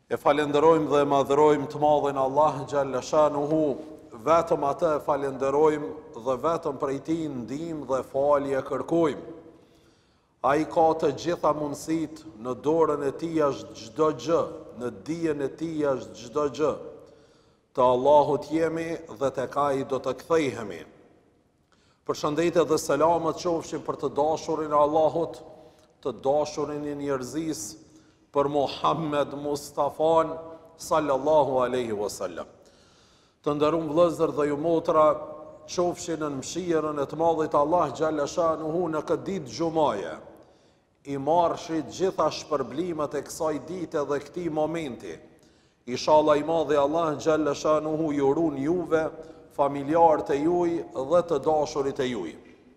E falenderojmë dhe madhërojmë të madhin Allah xhalla shanuhu, vetëm atë e falenderojmë dhe vetëm prej tij ndihmë dhe falje kërkojmë. Ai ka të gjitha mundësit, në dorën e tij është çdo gjë, në dijen e tij është çdo gjë. Të Allahut jemi dhe tek ai do të kthehemi. Përshëndetje dhe selamet qofshin për të dashurin e Allahut, të dashurin e njerëzisë, për Muhammed Mustafan sallallahu alaihi wasallam. Të nderuar vëllezër dhe ju motra, qofshin në mëshirën e të Madhit Allah xhalla shanuhu në këtë ditë xumaje. I marrshit gjitha shpërblimet e kësaj dite dhe këtij momenti. Inshallah i Madhi Allah xhalla shanuhu ju urun juve, familjarët e juaj dhe të dashurit e juaj.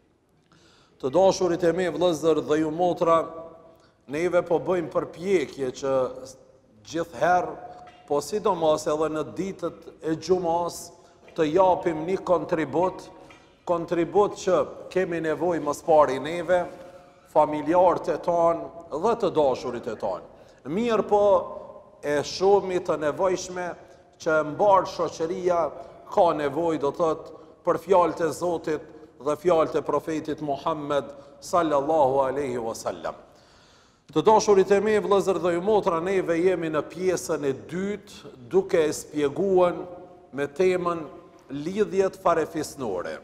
Të dashurit e me vëllezër dhe ju motra, neve po bëjmë përpjekje që gjithherë, po sidomos edhe në ditët e xumas, të japim një kontribut që kemi nevojë më pari neve, familjarët e tanë dhe të dashurit e tanë. Mirë po e shumë të nevojshme që mbar shoqëria ka nevojë, do thotë, për fjalët e Zotit dhe fjalët e profetit Muhammed sallallahu alaihi wasallam. Të dashurit e me, vëllezër dhe ju motra, neve jemi në pjesën e dytë, duke e spjeguar me temën lidhjet farefisnore.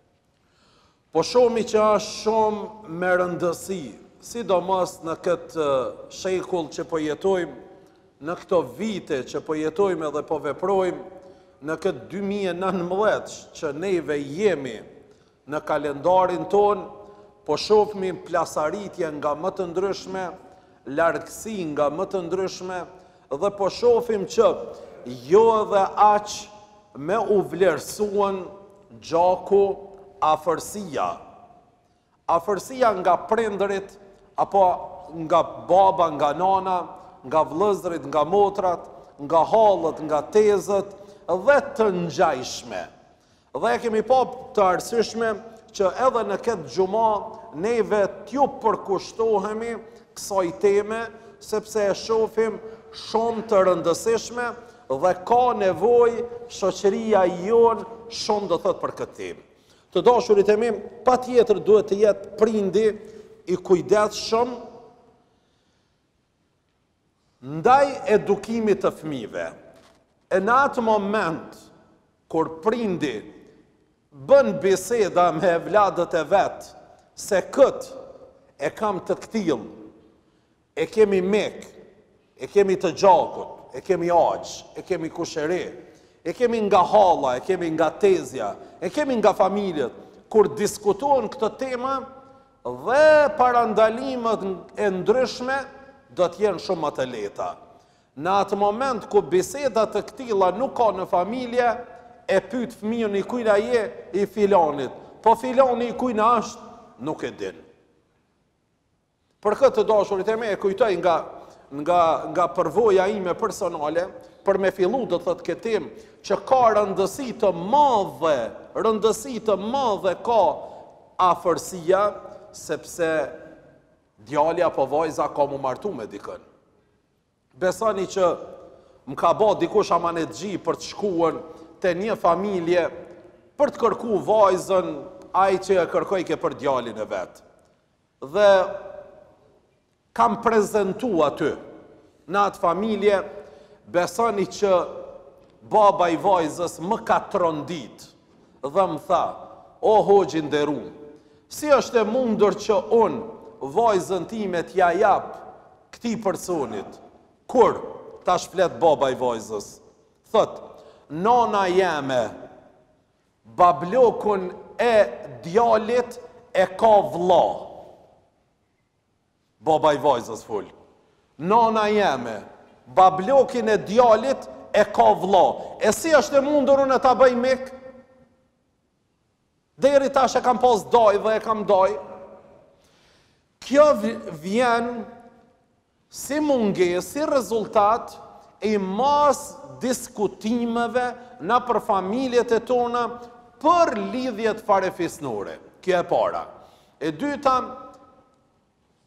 Po shohim që është shumë me rëndësi, sidomos në këtë shekull që po jetojmë, në këto vite që po jetojmë dhe po veprojmë, në këtë 2019 që neve jemi në kalendarin tonë, po shohim plasaritje nga më të ndryshme, largësi nga më të ndryshme, dhe po shohim që jo edhe aq me u vlerësuan gjaku, afërsia. Afërsia nga prindërit, apo nga baba, nga nana, nga vëllezërit, nga motrat, nga hallët, nga tezët, dhe të ngjajshme. Dhe kemi pa të arsyeshme që edhe në këtë xuma neve t'ju përkushtohemi kësaj teme, sepse e shohim shumë të rëndësishme dhe ka nevojë shoqëria jon shumë do thot për këtë temë. Të dashurit e mi, patjetër duhet të jetë prindi i kujdesshëm ndaj edukimit të fëmijëve. E në atë moment kur prindi bën biseda me evladët e vetë, se këtë e kam të këtil, e kemi mek, e kemi të gjakut, e kemi aq, e kemi kusheri, e kemi nga halla, e kemi nga tezja, e kemi nga familjet, kur diskutohen këtë tema dhe parandalimet e ndryshme, do t'jenë shumë më të lehta. Në atë moment ku biseda të këtilla nuk ka në familje, e pyet fëmijën i kujna je, i filanit, po filani i kujna është, nuk e din. Për këtë të dashurit e me e kujtoj nga përvoja ime personale, për me fillu do thot këtim, që ka rëndësi të madhe ka afërsia, sepse djalja apo vajza ka mu martu me dikën. Besani që më ka ba dikush amanetxhi për të shkuar të një familje për të kërku vajzën, ai që e kërkoj ke për djalin e vetë. Dhe kam prezentu aty në atë familje, besoni që baba i vajzës më ka trondit dhe më tha, o hoxhi nderuar, si është e mundur që unë vajzën time t'ja jap këtij personit? Kur tash flet baba i vajzës, thot, nona jeme, bablokun e djalit e ka vlla. Baba i vajzës fol. Nona jeme, bablokin e djalit e ka vlla. E si është e mundur unë ta bëj mik? Deri tash e kam pas daj dhe e kam daj. Kjo vjen si mungesë, si rezultat i mas diskutimeve në për familjet e tona për lidhjet farefisnore. Kjo e para. E dyta,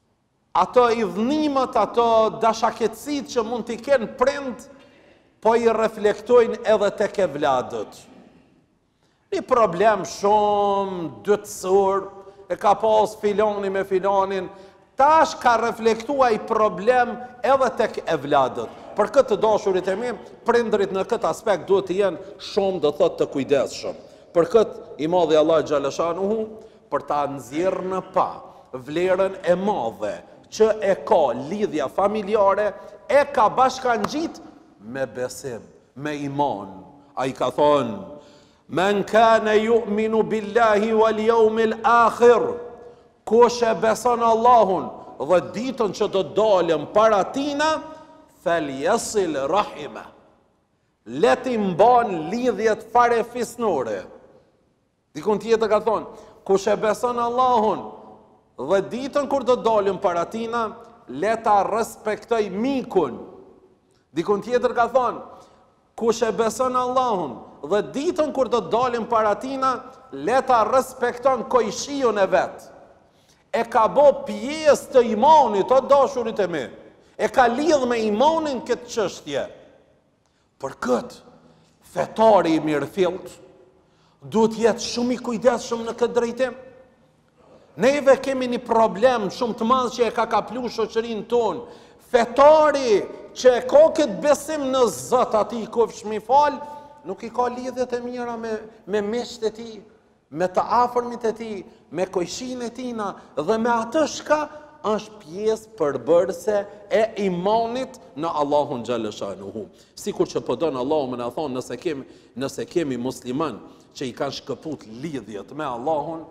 ato idhnimet, ato dashaketësit që mund t'i kenë prind, po i reflektojnë edhe tek e vladët. Një problem shumë dytësor, e ka pas filoni me filonin, tash ka reflektua i problem edhe tek e vladët. Për këtë dashurit e mi, prindrit në këtë aspekt duhet të jenë shumë dhe thot të kujdesshëm. Për këtë i madhi Allah Gjaleshanuhu, për ta nxjerrë në pa vlerën e madhe që e ka lidhja familjare, e ka bashkangjit me besim, me iman. A i ka thonë, men kane yu'minu billahi wal yawmil akhir, kush e beson Allahun dhe ditën që do dalëm para tina, feljesil rahime, leti mban lidhjet fare fisnore. Dikun tjetër ka thonë, kush e beson Allahun dhe ditën kur do dalëm para tina, leta respektoj mikun. Dikun tjetër ka thonë, kush e beson Allahun dhe ditën kur do dalëm para tina, leta respekton kojshiun e vetë. E ka bo pjesë të imanit, o dashurit e mi. E ka lidh me imanin këtë çështje. Për këtë, fetari i mirëfillt duhet jetë shumë i kujdesshëm në këtë drejtim. Neve kemi një problem shumë të madh që e ka kaplu shoqërinë tonë. Fetari që e ka këtë besim në Zot, ati i kofsh mi fal, nuk i ka lidhjet e mira me miqtë e tij, me të afërmit e tij, me kojshin e tina, dhe me atë shka është pjesë përbërëse e imanit në Allahun Gjaleshanuhu. Sikur që pëdon Allahu më në thonë, nëse kemi musliman që i kanë shkëput lidhjet me Allahun,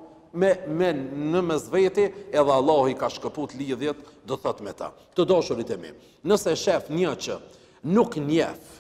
në mesveti, edhe Allahu i ka shkëput lidhjet, do thot me ta. Të dashurit e mi, nëse shef një që nuk njeh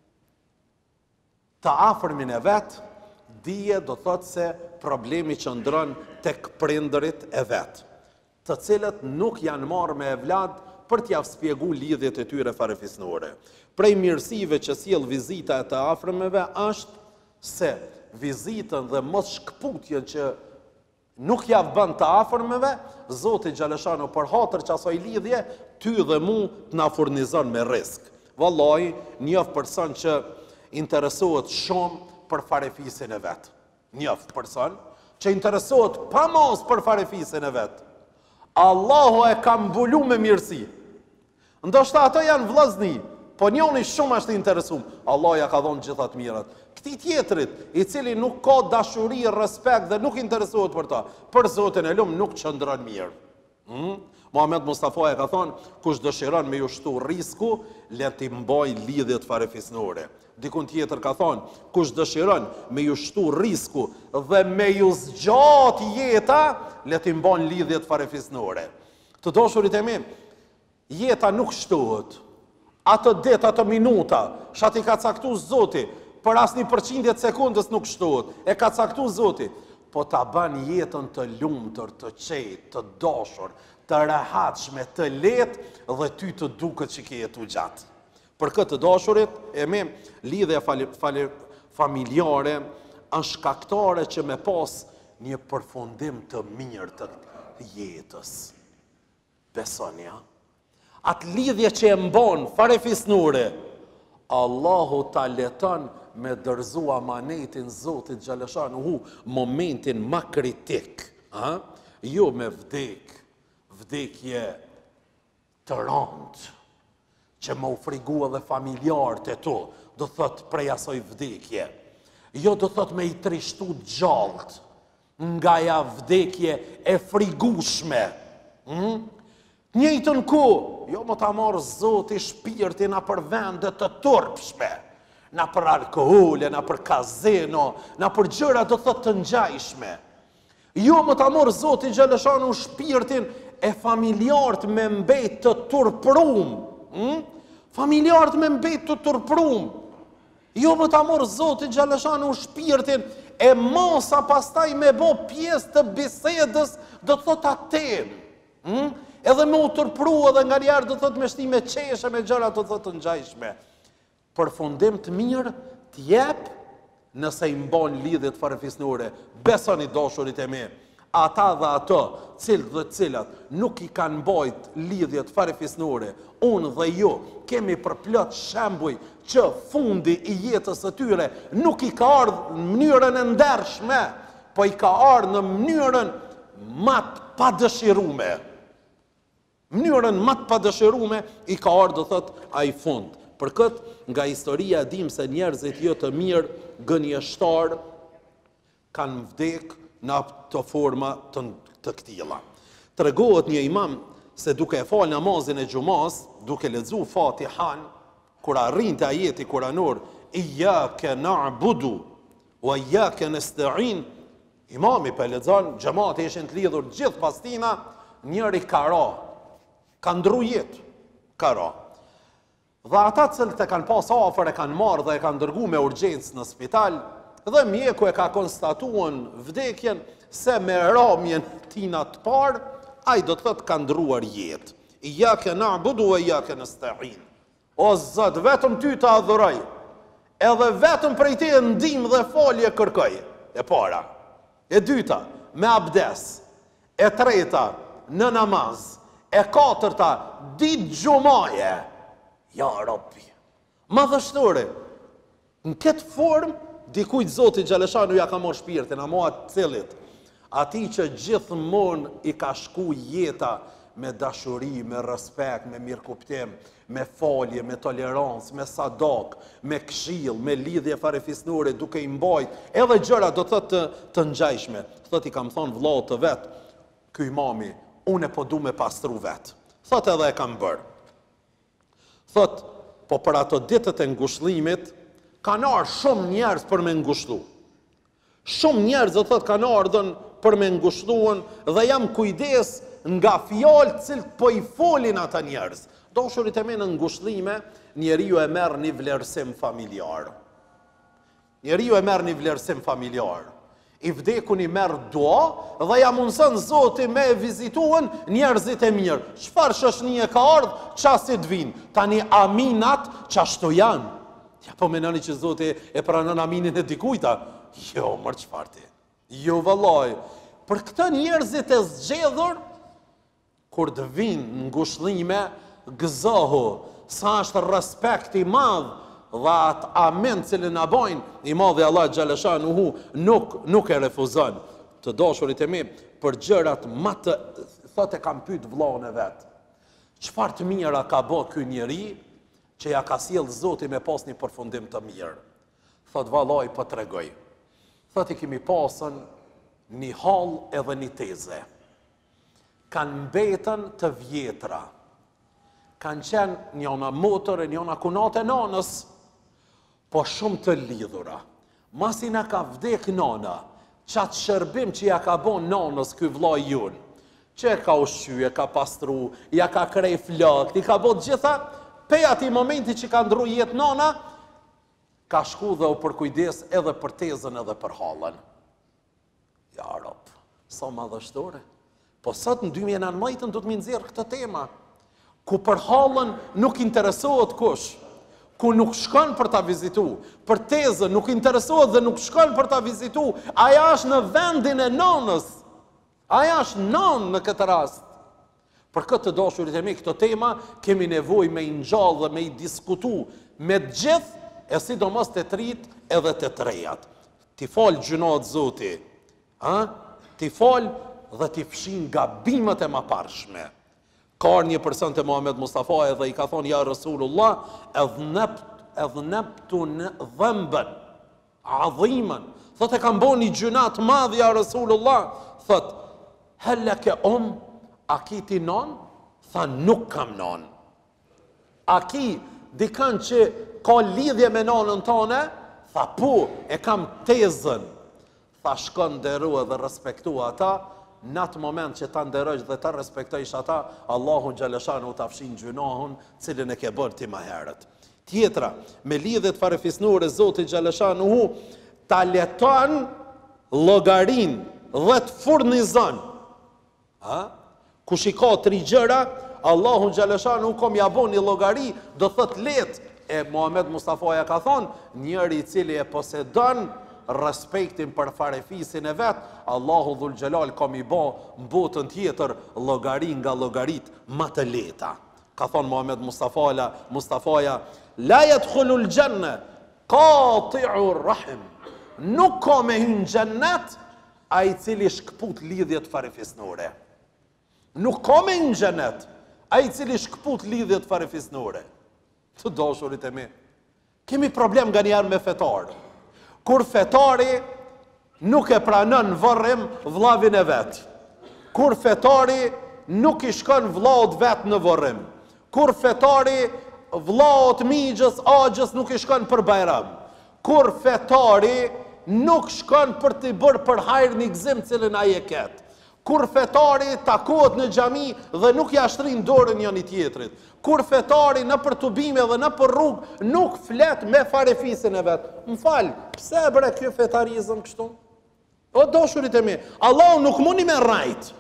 të afërmin e vetë, dije do thot se problemi që ndron tek prindërit e vetë, të cilët nuk janë marrë me evlad për t'ja spjegu lidhjet e tyre farefisnore. Prej mirësive që sjell vizita e të afërmeve është se vizitën dhe mos shkputjen që nuk ja bën të afërmeve, Zoti Gjaleshanu për hatër që asoj lidhje, ty dhe mu t'na furnizon me risk. Vallahi, njëf person që interesohet shumë për farefisin e vetë. Njëf person që interesohet pa mos për farefisin e vetë. Allahu e ka mbulu me mirësi. Ndoshta ato janë vllëzni, po njoni shumë është interesum. Allah ja ka dhonë gjithat mirat. Këti tjetrit, i cili nuk ka dashuri, respekt dhe nuk interesohet për ta, për Zotin e lumë nuk qëndron mirë. Muhammed Mustafa e ka thonë, kush dëshiron me ju shtu risku, le t'i mbaj lidhjet farefisnore. Dikun tjetër ka thonë, kush dëshiron me ju shtu risku dhe me ju zgjat jeta, le t'i mbaj lidhjet farefisnore. Të dashurit e mi, jeta nuk shtohet. Ato det, ato minuta, shati ka caktu Zoti, për asnjë përqindje të sekundës nuk shtohet. E ka caktu Zoti, po ta bën jetën të lumtur, të qetë, të dashur, të rehatshme, të lehtë dhe ty të duket që ke jetu gjatë. Për këtë dashurit, e me lidhja familjare është shkaktare që me pas një përfundim të mirë të jetës. Besonja. Atë lidhje që e mbon farefisnore, Allahu ta leton me dërzu amanetin Zotit Gjaleshanuhu momentin ma kritik. Jo me vdekje të rëndë, që më ufrigu edhe familjarët e tu, do thot prej asoj vdekje. Jo do thot me i trishtu gjallët, nga ja vdekje e frigushme. Njëjtën ku, jo më ta marë Zoti shpirtin na për vendet të turpshme, na për alkohole, na për kazino, na për gjëra do thot të ngjajshme. Jo më ta marë Zoti Gjaleshanu shpirtin e familjarët me mbet të turprum. Familjarët me mbet të turprum. Jo më ta marë Zoti Gjaleshanu shpirtin e masa pastaj me bo pjesë të bisedës do thot atem. Edhe me u turpru edhe nga njerë do thot me shtime qeshe me gjëra do thot të ngjajshme. Përfundim të mirë t'jep nëse i mbon lidhjet farefisnore. Besoni dashurit e mi, ata dhe ato, cilët dhe cilat nuk i kanë bajt lidhjet farefisnore, unë dhe ju kemi përplot shembuj që fundi i jetës së tyre nuk i ka ardhur në mënyrën e ndershme, po i ka ardhur në mënyrën më të padëshirume. Mënyrën më të padëshirume i ka ardhur, thot, ai fund. Për këtë, nga historia dim se njerëzit jo të mirë, gënjeshtar, kanë vdek në ato forma të këtilla. Tregohet një imam se duke e fal namazin e xumas, duke lexuar Fatihan, kur arrinte ajeti kuranor, iyyaka na'budu wa iyyaka nasta'in, imami për lexon, xhamati ishin të lidhur gjithë pas tina, njëri ka ndru jetë, ka ra. Dhe ata cilët e kanë pas afër e kanë marrë dhe e kanë dërguar me urgjencë në spital, dhe mjeku e ka konstatuar vdekjen se me ramjen tina të parë, ai do të thotë ka ndruar jetë. Iyyaka na'budu wa iyyaka nasta'in. O Zot, vetëm ty të adhuroj, edhe vetëm prej ty ndihmë dhe falje kërkoj. E para. E dyta, me abdes. E treta, në namaz. E katërta, ditë xumaje. Ja Rabbi. Madhështore, në këtë formë, dikujt Zoti Xhaleshanu ja ka marrë shpirtin, ama atë cilit, ati që gjithmonë i ka shku jeta me dashuri, me respekt, me mirëkuptim, me falje, me tolerancë, me sadak, me këshill, me lidhje farefisnore, duke i mbajt, edhe gjëra do të ngjajshme. Thot i kam thonë vllau të vet, ky imami, unë po du me pastru vet. Thot edhe e kam bërë. Thot, po për ato ditët e ngushëllimit, kanë ardhur shumë njerëz për me ngushëllu. Shumë njerëz do thot kanë ardhur për me ngushëlluan dhe jam kujdes nga fjalët cilët po i folin ata njerëz. Dashurit e me në ngushëllime, njeriu e merr një vlerësim familjar. Njeriu e merr një vlerësim familjar. I vdekun i merr dua dhe ja mundson Zoti me vizituan njerëzit e mirë. Çfarë shoshnie ka ardhur, çastit vijnë. Tani aminat çashtu janë. Ja po menoni që Zoti e pranon aminin e dikujta. Jo, mërë çfarë ti? Jo, vallaj. Për këtë njerëzit e zgjedhur, kur të vinë në ngushëllime, gëzohu, sa është respekt i madh dhe atë amen cilën na bojnë, i madhi Allah Xhaleshanuhu nuk e refuzon. Të dashurit e mi, për gjërat më të, thotë e kam pyet vllaun e vet. Çfarë të mira ka bë ky njeri që ja ka sjell Zoti me pas një përfundim të mirë? Thot vallai po tregoj. Thot i kemi pasën një hall edhe një teze. Kanë mbetën të vjetra. Kanë qenë njëna motor e njëna kunate nanës, po shumë të lidhura. Masi na ka vdek nana, qatë shërbim që ja ka bon nanës ky vllai jon, që e ka ushqye, ka pastru, ja ka krej flakt, i ka bot gjitha, pe ati momenti që ka ndru jetë nana, ka shku dhe u përkujdes edhe për tezën edhe për hallën. Ja Rab, sa madhështore. Po sot në 2019 do të më nxjerr këtë tema, ku për hallën nuk interesohet kush, ku nuk shkon për ta vizitu, për tezën nuk interesohet dhe nuk shkon për ta vizitu, aja është në vendin e nanës, aja është nanë në këtë rast. Për këtë të dashurit e mi, këtë tema kemi nevojë me i ngjall dhe me i diskutu me të gjithë, e sidomos të trit edhe të trejat. Ti fal gjunat Zoti, ti fal dhe ti fshin gabimet e mëparshme. Ka një person të Muhammed Mustafa edhe i ka thonë, ja Rasulullah, edhnebtu në dhëmbën, adhimen. Thot e kam bo një gjunat madh, ja Rasulullah. Thot, helleke a ki ti non? Tha, nuk kam non. A ki dikan që ka lidhje me nonën tone? Tha, po, e kam tezën. Tha, shkon nderu dhe respektu ata, në atë moment që ta nderojsh dhe ta respektojsh ata, Allahu Xhaleshanu ta fshin gjunahun, cilën e ke bërë ti më herët. Tjetra, me lidhjet farefisnore, Zoti Xhaleshanuhu ta leton llogarin dhe të furnizon. Kush i ka 3 gjëra, Allahu Xhaleshanuhu kom ja bën një llogari, do thot let. E Muhammed Mustafa ja ka thonë, njëri i cili e posedon respektin për farefisin e vetë, Allahu Dhul Gjelal ka mi ba në botën tjetër llogari nga llogarit më të leta. Ka thonë Muhammed Mustafaja, la yadkhulul janna qati'ur rahim. Nuk ka me hyrë në xhennet ai i cili shkput lidhjet farefisnore. Nuk ka me hyrë në xhennet ai i cili shkput lidhjet farefisnore. Të dashurit e mi, kemi problem nga njerë me fetarë. Kur fetari nuk e pranon varrim vllavin e vet. Kur fetari nuk i shkon vllaut vet në varrim. Kur fetari vllaut migjës, agjës nuk i shkon për bajram. Kur fetari nuk shkon për t'i bërë për hajër një gzim cilën ai e ket. Kur fetari takohet në xhami dhe nuk ja shtrin dorën njëri tjetrit. Kur fetari në për tubime dhe në për rrugë nuk flet me farefisin e vet. M'fal, pse e bëre kjo fetarizëm kështu? O dashurit e mi, Allahu nuk mundi me rajt.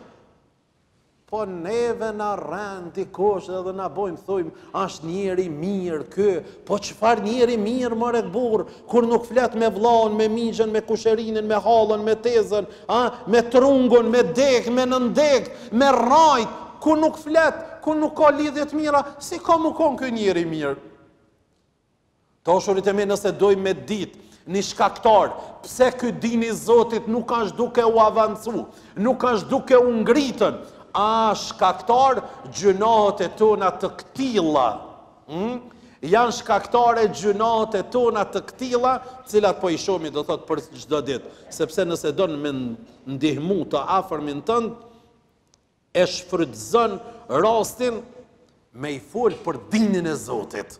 Po neve na rën dikush edhe na bojmë thojmë, është njeri mirë kë, po çfarë njeri mirë more burr, kur nuk flet me vllaun, me migjën, me kusherinën, me hallën, me tezën, me trungun, me dek, me nëndek, me rajt, kur nuk flet, kur nuk ka lidhje të mira, si ka mu kon ky njeri mirë? Dashurit e mi, nëse dojmë me ditë një shkaktar, pse ky dini i Zotit nuk është duke u avancu, nuk është duke u ngritën, shkaktar gjunohet e tona të këtilla. Janë shkaktare gjunohet e tona të këtilla, cilat po i shohmi do thot për çdo ditë, sepse nëse don me ndihmu të afërmin tënd, e shfrytëzon rastin me i fol për dinin e Zotit.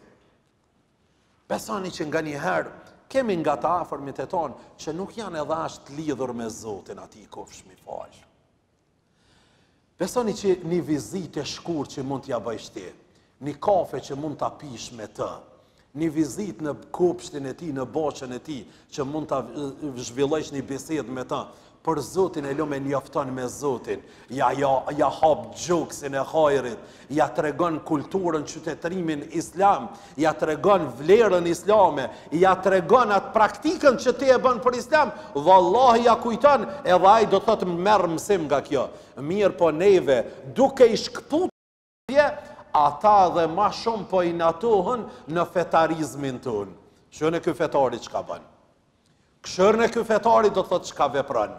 Besoni që nga një herë kemi nga të afërmit e tonë që nuk janë edhe as të lidhur me Zotin, ati i kofsh mi fal. Besoni që një vizitë e shkurtë që mund t'ja bësh ti, një kafe që mund t'a pish me të, një vizitë në kopshtin e ti, në boqën e ti, që mund t'a zhvillojsh një bisedë me ta, për Zotin e lume njofton me Zotin, ja hap gjoksin e hajrit, ja tregon kulturën, qytetrimin islam, ja tregon vlerën islame, ja tregon atë praktikën që ti e bën për islam, vallahi ja kujton, edhe ai do thotë merr mësim nga kjo. Mirë po neve, duke i shkputje, ata dhe ma shumë po i natohen në fetarizmin tonë. Shën e ky fetari çka bën? Këshërën e ky fetari do thotë çka vepron.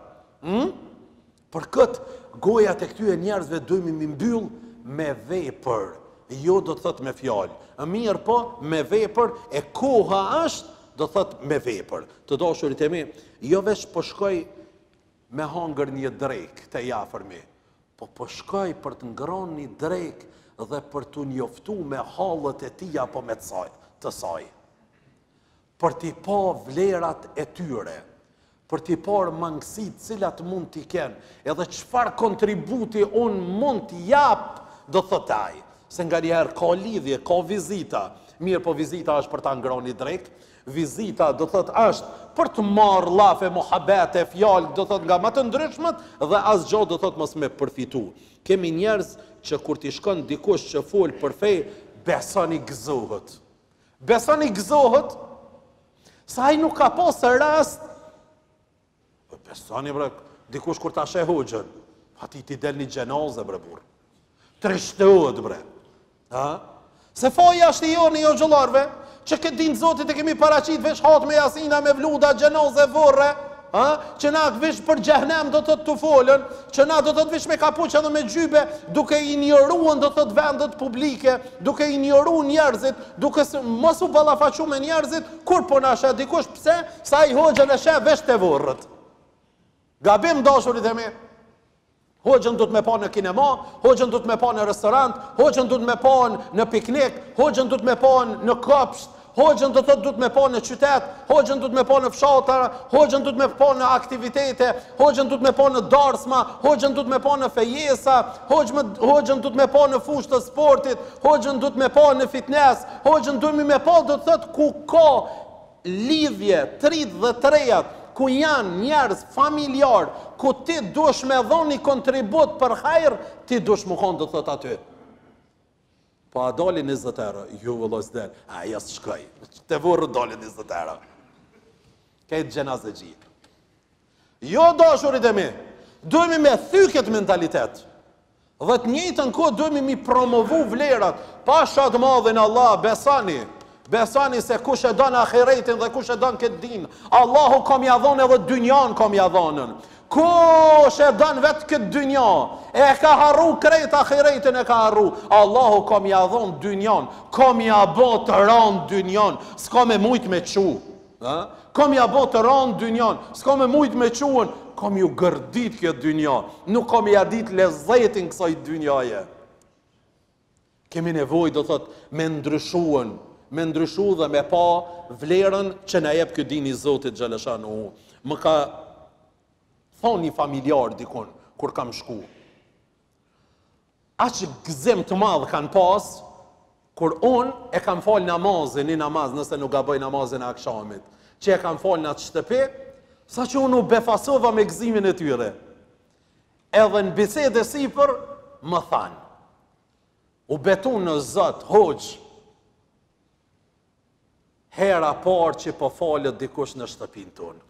Për këtë, gojat e këtyre njerëzve dojmë mi mbyll me vepër, jo do të thot me fjalë. Mirë po, me vepër, e koha është, do të thot me vepër. Të dashurit e mi, jo veç po shkoj me hangër një drek të afërmi, po po shkoj për të ngrënë një drek dhe për të njoftu me hallët e tij apo me të saj. Për t'i pa vlerat e tyre, për t'i parë mangësit cilat mund t'i kenë, edhe çfarë kontributi unë mund t'i jap, do thotaj. Se nga njerë ka lidhje, ka vizita. Mirë po vizita është për ta ngroni drejt, vizita do thot është për të marrë llafe, muhabete, fjalë, do thot nga më të ndryshmet, dhe asgjë do thot mos me përfitu. Kemi njerëz që kur t'i shkon dikush që fol për fe, besoni gëzohet. Besoni gëzohet, sa ai nuk ka pasë rast. Besoni bre, dikush kur ta sheh hoxhën, ati ti del një gjenazë bre burr. Trishtohet bre. Se faja është i joni jo xhollarve, që këtë dinë Zotit e kemi paraqit veç hat me jasina, me vluda, gjenazë vorre, që na veç për xhehenem do të folën, që na do të veç me kapuç edhe me gjybe, duke injoruar do të vendet publike, duke injoruar njerëzit, duke mos u ballafaqu me njerëzit, kur po na sheh dikush pse, sa i hoxhën e sheh veç te vorrët. Gabim dashurit e mi. Hoxhën du të me pa në kinema, hoxhën du të me pa në restorant, hoxhën du të me pa në piknik, hoxhën du të me pa në kopsht, hoxhën du të me pa në qytet, hoxhën du të me pa në fshatara, hoxhën du të me pa në aktivitete, hoxhën du të me pa në darsma, hoxhën du të me pa në fejesa, hoxhën du të me pa në fushë të sportit, hoxhën du të me pa në fitness, hoxhën du të me pa do të thotë ku ka lidhje, trit dhe trejat, ku janë njerëz familjar, ku ti dush me dhoni kontribut për hajr, ti dush më konë do të thot aty. Po a dali 20 euro? Ju vëllës del. A jas shkoj. Te vorë dali 20 euro. këtë gjenazë gjithë. Jo dashurit e mi, dojmë me thyket mentalitet. Dhe të njëjtën kohë dojmë mi promovu vlerat, pa shatë madhin Allah, besani se kush e don ahiretin dhe kush e don këtë din. Allahu kam ja dhonë edhe dynjan kam ja dhonën. Kush e don vetë këtë dynja, e ka harru krejt ahiretin e ka harru. Allahu kam ja dhonë dynjan, kam ja bot të ranë dynjan, s'ka me mujt me qu. Kam ja bot të ranë dynjan, s'ka me mujt me quen, kam ju gërdit këtë dynja, nuk kam ja dit lezetin kësaj dynjaje. Kemi nevoj, do thot, me ndryshu dhe me pa vlerën që na jep këtë dini Zotit Xhaleshanu. Më ka thonë një familjar dikun, kur kam shku. Aqë gëzim të madhë kanë pas, kur unë e kam falë namazin, një namaz, nëse nuk gaboj namazin e akshamit, që e kam falë në atë shtëpi, sa që unë u befasova me gëzimin e tyre. Edhe në bisede sipër, më thanë, u betu në Zot, hoqë, hera parë që po falët dikush në shtëpin tonë.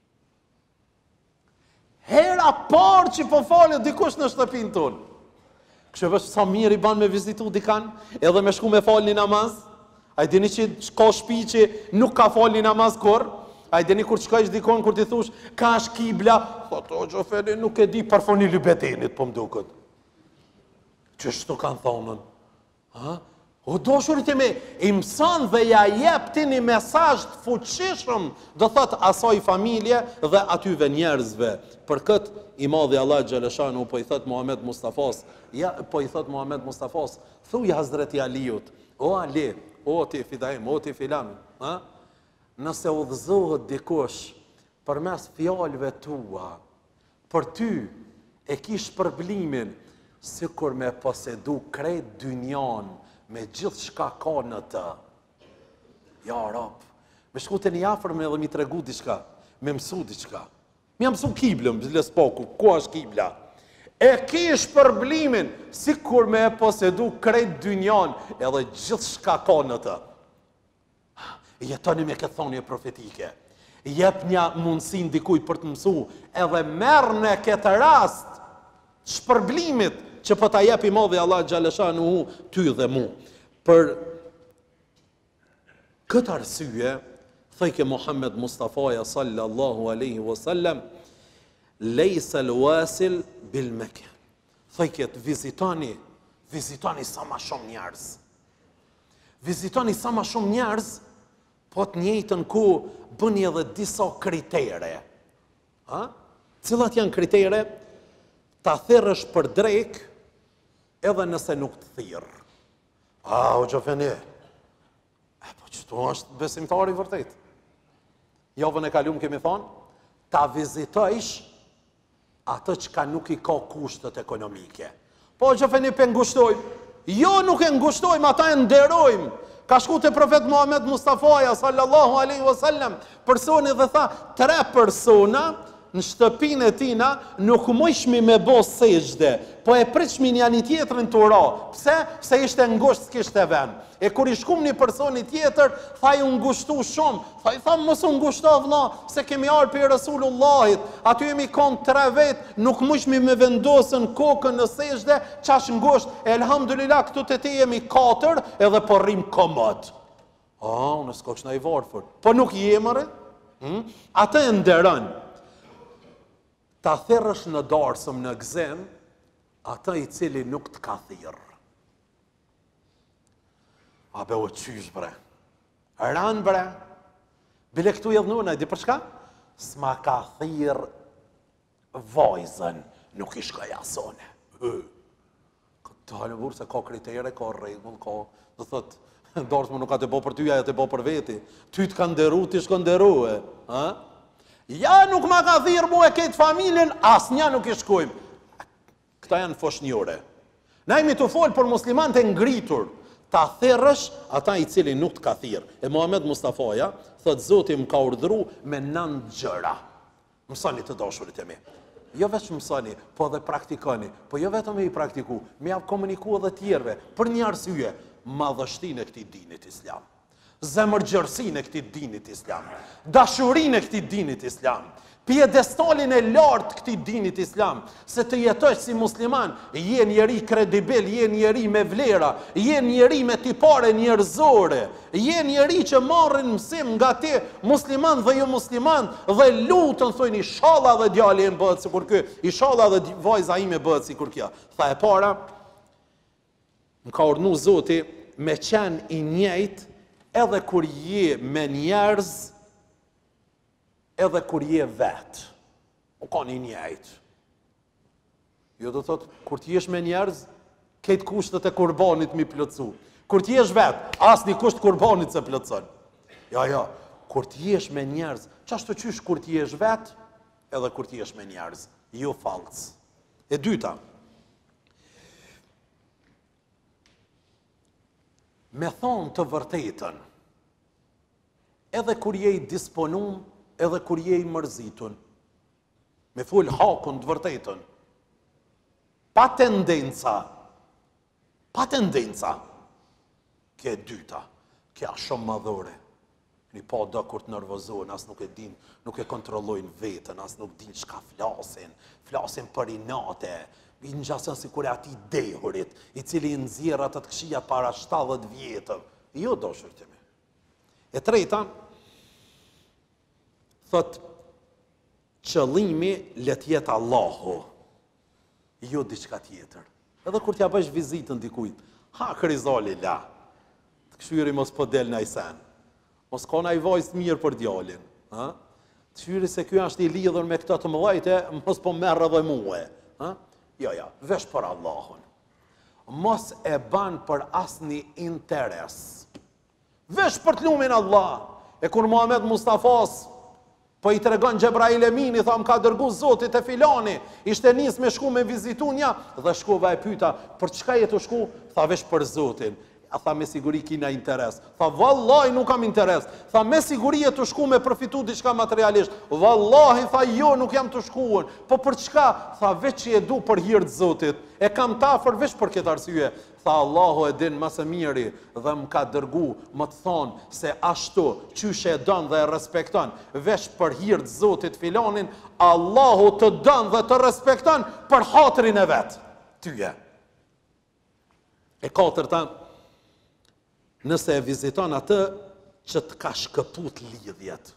Hera parë që po falët dikush në shtëpin tonë. Kështë vështë sa mirë i banë me vizitu dikan, edhe me shku me falë një namaz, a i dini që ka shpi që nuk ka falë një namaz kur, a i dini kur që ka ishtë dikon, kur ti thush, ka është kibla, thot, o Gjoferi, nuk e di përfoni Lybetenit, po mdukët. Që shtu kanë thonën? O doshurit e me, i mësan dhe ja jep ti një mesazh të fuqishëm, do thot asaj familje dhe atyve njerëzve. Për këtë i madhi Allah Xhaleshanu po i thot Muhammed Mustafas, thuj Hazreti Aliut, o Ali, o ti Fidaim, o ti filan, nëse udhëzohet dikush përmes fjalëve tua, për ty e kish përblimin, si kur me posedu krejt dynjan, me gjithë shka ka në të. Ja, rap, me shku të një afërme dhe mi tregu diçka, me mësu diçka. Mi jam mësu kiblëm, zles poku, ku është kibla? E kish përblimin, si kur me posedu krejt dynjan, edhe gjithë shka ka në të. Jetoni me këtë thonje profetike. Jep një mundësin dikuj për të mësu, edhe merë në këtë rast, shpërblimit, që po ta jep i madhi Allah Xhaleshanu ty dhe mu. Për këtë arsye, thejke Muhammed Mustafaja sallallahu alaihi wasallam, lejse l'wasil bil Mekë. Thejke të vizitoni sa ma shumë njerëz. Vizitoni sa ma shumë njerëz, po të njëjtën ku bëni edhe disa kritere. Cilat janë kritere? Ta thirrësh për drejk, edhe nëse nuk të thirë. O Gjofeni, po qëtu është besimtari vërtet. Javën e kalum kemi thonë, ta vizitojsh atë që ka nuk i ka kushtet ekonomike. Po Gjofeni pe ngushtojmë. Jo, nuk e ngushtojmë, ata e nderojmë. Ka shku të profet Muhammed Mustafaja, sallallahu alaihi wasallam, personi dhe tha, 3 persona, në shtëpinë e tina nuk mujshmi me bo sejgjde, po e pritshmi një tjetërin të ra. Pse? Se ishte ngusht s'kishte vend. E kur i shkum një personi tjetër, tha i ngushtu shumë. Tha mos u ngushto vëlla, se kemi ardhur për Resulullahit. Aty jemi kon 3 vetë, nuk mujshmi me vendosën kokën në sejgjde, qash ngusht. Elhamdulillah, këtu të ti jemi 4, edhe po rrim komod. Unë s'ko që na i varfër. Po nuk jemëre? Ata e nderën. Ta thirrësh në darsëm në gzim, ata i cili nuk të ka thirë. A be o qysh bre, ranë bre, bile këtu jedhë nëna, di për shka? S'ma ka thirë vajzën, nuk i shka jasone. Këtë halë burë se ka kritere, ka regull, ka, dhe thëtë, darsëm nuk ka të bo për tyja, e të bo për veti. Ty të ka nderu, ti shko nderu, Ja, nuk ma ka thirë mu e këtë familjen, as nja nuk i shkojmë. Këta janë foshnjore. Na imi të folë për musliman të ngritur, ta thirësh ata i cili nuk të ka thirë. E Muhammed Mustafaja, thëtë Zoti më ka urdhru me 9 gjëra. Mësani të dashurit e mi. Jo veç mësani, po dhe praktikani, po jo vetëm e i praktiku, me javë komuniku edhe tjerve, për një arsye, madhështin e këti dinit islam. zemërgjërsinë e këtij dinit islam, dashurinë e këtij dinit islam, pjedestalin e lartë këtij dinit islam, se të jetosh si musliman, je njeri kredibil, je njeri me vlera, je njeri me tipare njerëzore, je njeri që marrin mësim nga ti musliman dhe jo musliman, dhe lutën thojnë inshallah dhe djali im bëhet sikur ky, inshallah dhe vajza ime bëhet sikur kjo. Tha e para, më ka urdhënu Zoti me qenë i njëjtë edhe kur je me njerëz, edhe kur je vetë. O ka një njëjtë. Jo do thot, kur t'jesh me njerëz, këtë kushtet e kurbanit mi plotësu. Kur t'jesh vetë, asnjë kusht kurbanit se plotëson. Ja, kur t'jesh me njerëz, çashtu qysh kur t'jesh vetë, edhe kur t'jesh me njerëz. Jo fallc. E dyta, me thonë të vërtetën, edhe kur je i disponum, edhe kur je i mërzitun, me fol hakun të vërtetën, pa tendenca, ke dyta, kja shumë madhore, një pa do kur të nervozohen, as nuk e din, nuk e kontrollojnë vetën, as nuk din çka flasin për inate, i ngjasën si kur e ati dehurit, i cili i nxjerr atë të këshia para 70 vjetëve. Jo dashur të mi. E treta, thot, qëllimi let jetë Allahu, jo diçka tjetër. Edhe kur t'ja bësh vizitën dikujt, ha krizali la, të këshyri mos po del në sen, mos ka na i vajzë të mirë për djalin, ha? Të këshyri se kjo është i lidhur me këta të mëdhajte, mos po merr edhe mua, ha? Jo, vesh për Allahun. Mos e ban për asni interes. Vesh për t'lumin Allah. E kur Muhammed Mustafas po i tregon Gjebrail Emini, tha më ka dërgu Zotit e filani, ishte nis me shku me vizitunja, dhe shkova e pyta, për çka je të shku? Tha vesh për Zotin. A tha me siguri kina interes. Tha vallahi nuk kam interes. Tha me siguri e të shku me përfitu diçka materialisht. Vallahi tha jo nuk jam të shkuën. Po për çka? Tha veç që e du për hir të Zotit. E kam tafër veç për këtë arsye. Tha Allahu e din më së miri dhe më ka dërgu më të thonë se ashtu qyshe e don dhe e respekton veç për hir të Zotit filanin, Allahu të don dhe të respekton për hatrin e vet. Tyje. E katërta, nëse e viziton atë që të ka shkëput lidhjet.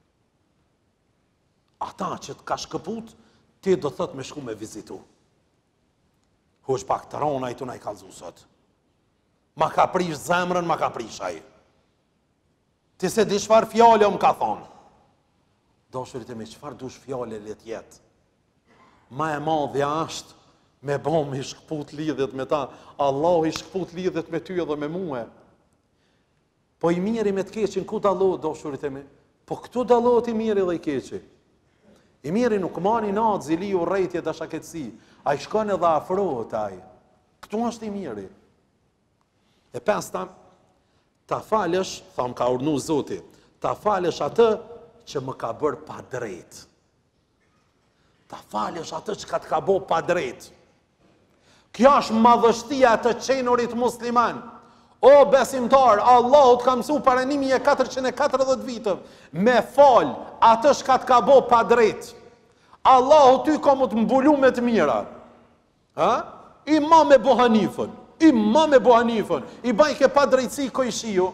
Ata që të ka shkëput, ti do thot me shku me vizitu. Hush pak të rona i tu na i kalzu sot. Ma ka prish zemrën, ma ka prish aj. Ti se di çfarë fjale më ka thonë. Dashurit e mi, çfarë dush fjale let jetë. Ma e madhja është me bom i shkëput lidhjet me ta. Allah i shkëput lidhjet me ty edhe me mua. Po i miri me të keqin, ku dallohet dashurit e mi? Po këtu dallohet i miri dhe i keqi. I miri nuk mani natë, zili u rrejtje dashaketësi. A i shkon edhe afrohet ai. Këtu është i miri. E pesta, ta falësh, tha më ka urdhnu Zoti, ta falësh atë që më ka bërë pa drejt. Ta falësh atë që ka të ka bërë pa drejt. Kjo është madhështia të qenurit musliman. O besimtar, Allahu të ka mësu para 1440 vitëve, me fal atë që të ka bo pa drejt. Allahu ty ka më të mbulu me të mira. Imam e Buhanifën, i bajke pa drejtësi kojshio.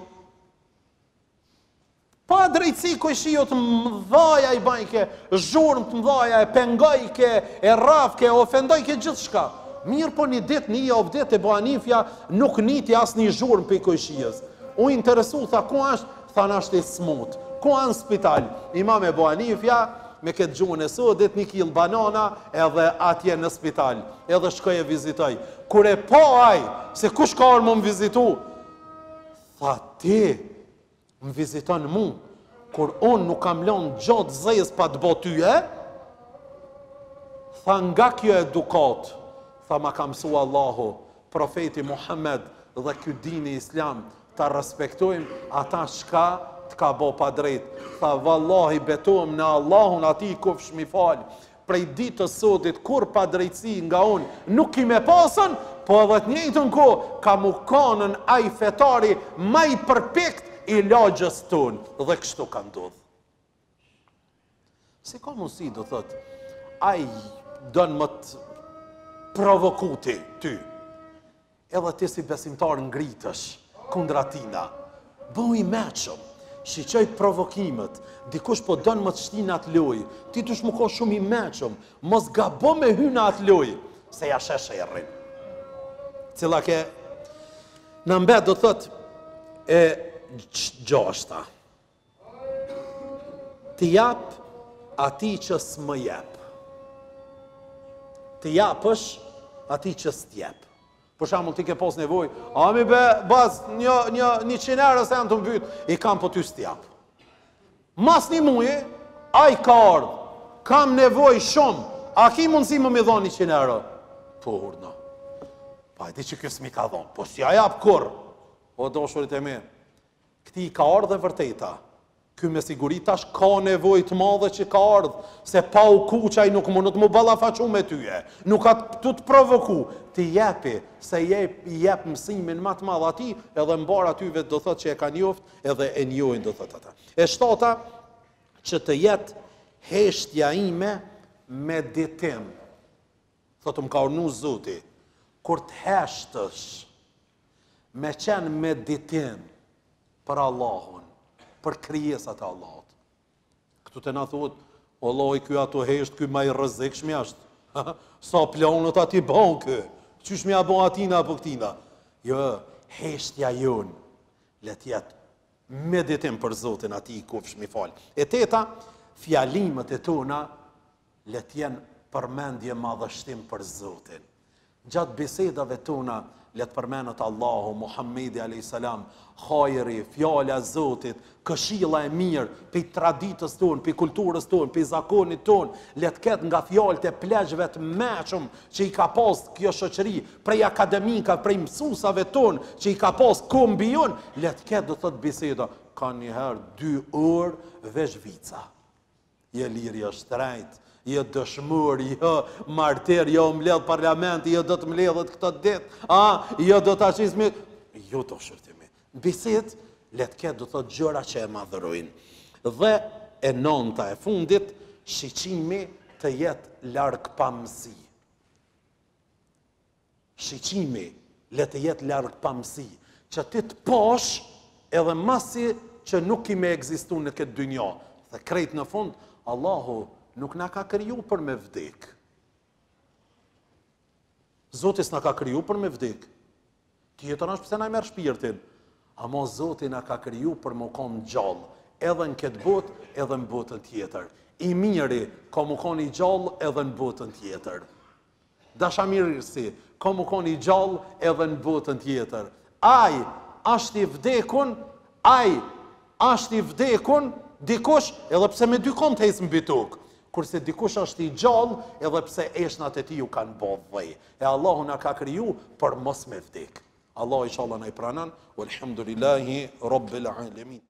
Pa drejtësi kojshio të mdhaja i bajke, zhurmë të mdhaja, e pengajke, e rafke, e ofendojke gjithë shka. Mirë po një dit, një javë dit e Buhanifja nuk niti as një zhurmë për i kojshijës. U interesu, tha, ku është? Tha, në është i smut. Ku anë spital? Imam e Buhanifja, me këtë gjuhën e sodit, një kilë banana, edhe atje në spital. Edhe shkoj e vizitoj. Kure po aj, se kush ka orë më vizitu? Tha, ti më viziton mu, kur unë nuk kam lonë gjatë zëjës pa të botyje? Tha, nga kjo edukat, tha ma ka mësu Allahu, profeti Muhammed dhe ky dini islam, ta respektojmë ata shka të ka bo pa drejt. Tha, vallahi betohem në Allahun, ati i kufsh mi falë. Prej ditës sotit, kur pa drejtësi nga unë, nuk i me pasën, po edhe të njëjtën ko, ka mu kanën aj fetari ma i përpikt i lagjës tonë dhe kështu ka ndodhë. Si ka mundësi, do thot, ai dënë më të provoku ty, edhe ti si besimtar ngritësh kundra tina, bëhu i meqëm, shiqoj provokimet, dikush po dënë më të shtinë atë lojë, ti tush më ko shumë i meqëm, mos gabo me hynë atë lojë, se ja sheshe e rrinë. Cila ke, në mbet do thot, e gjashta, ti jap ati që s'më jep. Ti japësh ati që s'tjep. Për shembull ti ke pas nevojë, a mi be, baz, një 100 euro se janë të mbyt, i kam po ty s'tjap. Mas një muje, a i ka ardhë, kam nevojë shumë, a ki mundësi më dhoni 100 euro? Po, urna. Pa, e di që kjo s'mi ka dhonë, po si a jap kur? O, doshurit e me, këti i ka ardhë e vërteta. Ky me siguri tash ka nevojë të madhe që ka ardhë, se pa u kuqaj nuk mundët mu ballafaqu me tyje, nuk ka të provoku, ti jepi, se jep mësimin më të madh ati, edhe mbar atyve do thot që e ka njoft, edhe e njojnë do thot ata. E shtata, që të jetë heshtja ime me ditim. Thotë më ka urnu Zoti, kur të heshtësh, me qenë me ditim për Allahun, për krijesat e Allahut. Këtu të na thuhet, Allahi ky ato hesht, ky më i rrezikshëm jashtë. Sa planët ati bën ky. Qysh më ja bën atina apo këtina? Jo, heshtja jon le të jetë meditim për Zotin ati i kufsh mi fal. E teta, fjalimet e tona le të jenë përmendje madhështim për Zotin. Gjatë bisedave tona le të përmendet Allahu, Muhammedi a.s. hajri, fjala e Zotit, këshilla e mirë, për traditës tonë, për kulturës tonë, për zakonit tonë, le të ketë nga fjalët e pleqëve të meqëm që i ka pas kjo shoqëri, prej akademika, prej mësusave tonë, që i ka pas kombi jonë, le të ketë, do thot biseda, ka njëherë 2 orë veç vica. Je liri është trajt, je dëshmur, je martir, je mbledh parlamenti, je do të mbledhet këtë ditë, je do të aqizmi, jo të shërtimi. Biset, le të ketë do të gjëra që e madhërojnë. Dhe e nënta e fundit, shiqimi të jetë larg pamësi. Shiqimi le të jetë larg pamësi, që ti të posh edhe masi që nuk i me egzistu në këtë dynja. Dhe krejt në fund, Allahu nuk na ka kriju për me vdek. Zotis na ka kriju për me vdek. Tjetër është pse na merr shpirtin. Amo Zoti na ka kriju për më konë gjallë, edhe në këtë botë, edhe në botën tjetër. I miri ka më konë i gjallë edhe në botën tjetër. Dashamirësi ka më konë i gjallë edhe në botën tjetër. Ai është i vdekun, dikush edhe pse me 2 kom të hesë mbi tokë. Kurse dikush është i gjallë edhe pse eshnat e tij u kanë bodhej. E Allahu na ka kriju për mos me vdek. Allah inshallah na i pranon. Walhamdulillahi rabbil alamin.